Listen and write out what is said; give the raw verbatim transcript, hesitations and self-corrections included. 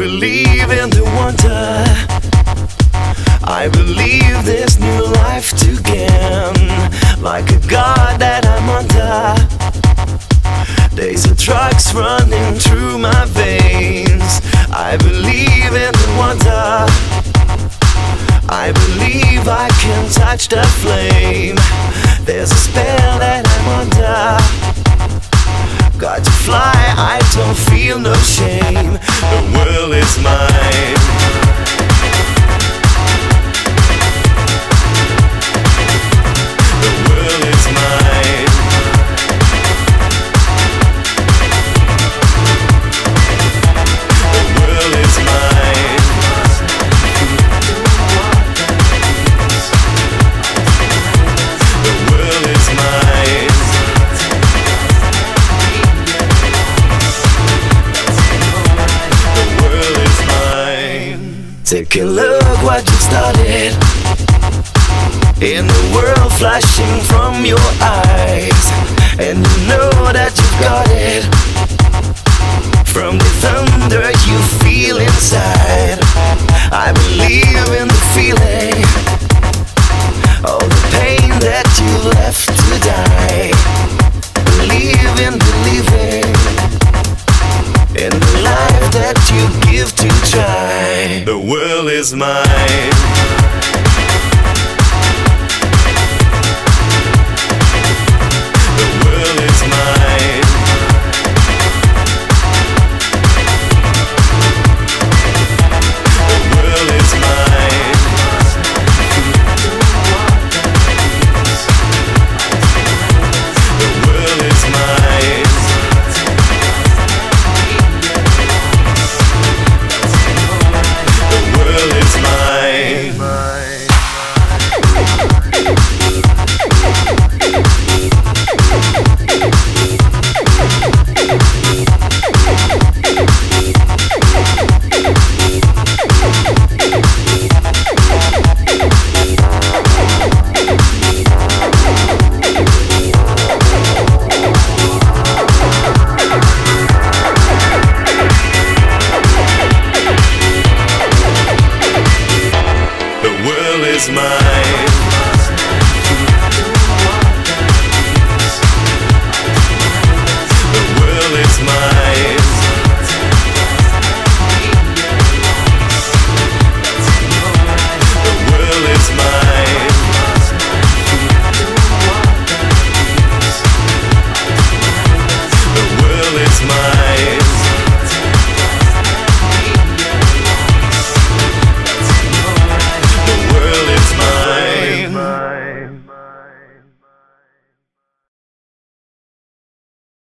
believe in the wonder. I believe there's new life to gain. Like a god that I'm under. Days of drugs running through my veins. I believe in the wonder. I believe I can touch the flame. There's a spell that I'm under. Got to fly, I don't feel no shame. The world is mine. The world is mine. The world is mine. The world is mine. Take a look what you started. In the world flashing from your eyes. And you know that you've got it. From the thunder you feel inside. I believe in the feeling. All the pain that you left to die. Believe in believing in the life that you give to try. The world is mine. The world is mine. The world is mine. The world is mine. Is mine. The world is mine.